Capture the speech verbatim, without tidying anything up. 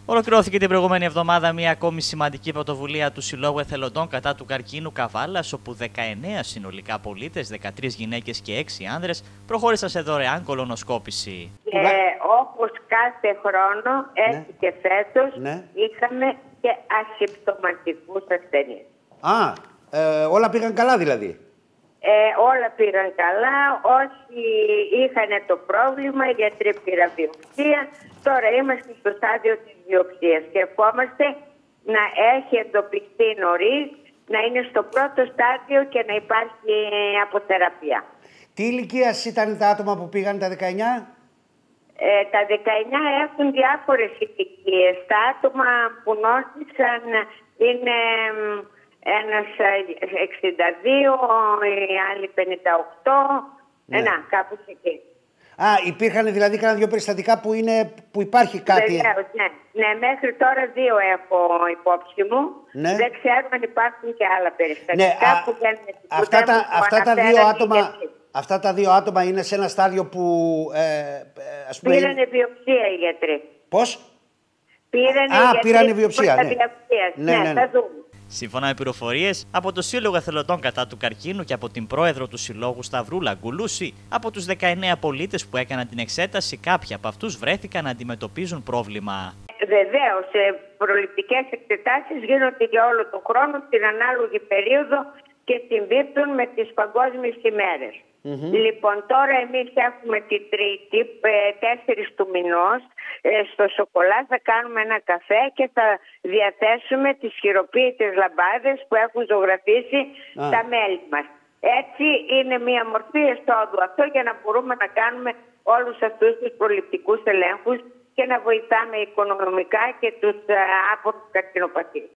Ολοκληρώθηκε την προηγούμενη εβδομάδα μια ακόμη σημαντική πρωτοβουλία του Συλλόγου Εθελοντών κατά του καρκίνου Καβάλας, όπου δεκαεννέα συνολικά πολίτες, δεκατρείς γυναίκες και έξι άνδρες, προχώρησαν σε δωρεάν κολονοσκόπηση. Και όπως κάθε χρόνο, έτσι ναι. και φέτος, ναι. είχαμε και ασυμπτωματικούς ασθενείς. Α, ε, όλα πήγαν καλά δηλαδή. Ε, όλα πήγαν καλά, όσοι είχαν το πρόβλημα, οι γιατροί πήραν βιοψία. Τώρα είμαστε στο στάδιο της βιοψίας και ευχόμαστε να έχει εντοπιστεί νωρίς, να είναι στο πρώτο στάδιο και να υπάρχει αποθεραπεία. Τι ηλικία ήταν τα άτομα που πήγαν τα δεκαεννέα? Ε, τα δεκαεννέα έχουν διάφορες ηλικίες. Τα άτομα που νόστησαν είναι ένας εξήντα δύο, οι άλλοι πενήντα οκτώ, ναι. να, κάπως εκεί. Α, υπήρχαν δηλαδή κάνα δύο περιστατικά που, είναι, που υπάρχει κάτι. Βεβαίως, ναι. Ναι, μέχρι τώρα δύο έχω υπόψη μου. Ναι. Δεν ξέρω αν υπάρχουν και άλλα περιστατικά ναι, που δεν είναι αυτά, τα, αυτά, τα δύο άτομα, αυτά τα δύο άτομα είναι σε ένα στάδιο που ε, ας πούμε... Πήρανε βιοψία οι γιατροί. Πώς? Πήρανε Α, γιατροί πήρανε βιοψία, ναι. Ναι, ναι, ναι, ναι. Θα δούμε. Σύμφωνα με πληροφορίες από το Σύλλογο Εθελοντών κατά του καρκίνου και από την πρόεδρο του Συλλόγου Σταυρούλα Γκουλούση, από τους δεκαεννέα πολίτες που έκαναν την εξέταση, κάποιοι από αυτούς βρέθηκαν να αντιμετωπίζουν πρόβλημα. Βεβαίως, προληπτικές εξετάσεις γίνονται για όλο τον χρόνο, την ανάλογη περίοδο και συμπίπτουν με τις παγκόσμιες ημέρες. Mm-hmm. Λοιπόν, τώρα εμείς έχουμε την Τρίτη, τέσσερις του μηνός, στο Σοκολά θα κάνουμε ένα καφέ και θα διαθέσουμε τις χειροποίητες λαμπάδες που έχουν ζωγραφίσει ah. τα μέλη μας. Έτσι είναι μια μορφή εσόδου αυτό για να μπορούμε να κάνουμε όλους αυτούς τους προληπτικούς ελέγχους και να βοηθάμε οικονομικά και τους άπορους καρκινοπαθείς.